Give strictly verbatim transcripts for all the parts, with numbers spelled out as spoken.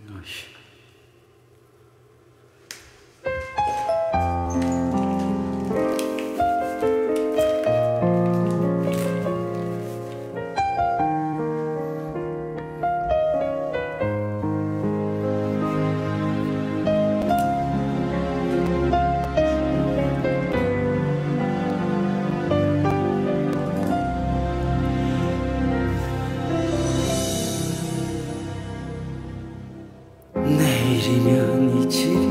내일이면 이치리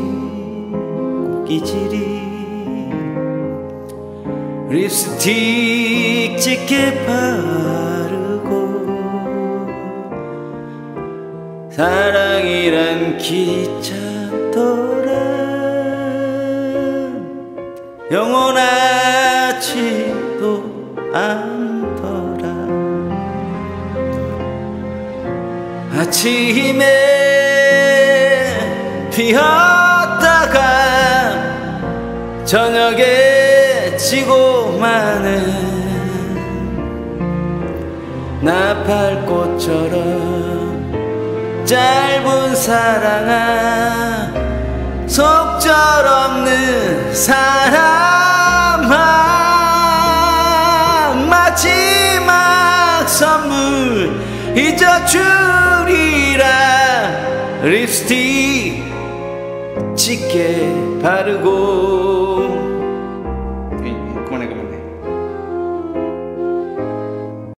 꽃기질이 립스틱 짙게 바르고 사랑이란 기차더라 영원하지도 않더라 아침에 피었다가 저녁에 지고 마는 나팔꽃처럼 짧은 사랑아 속절없는 사람아 마지막 선물 잊어주리라 립스틱 짙게 바르고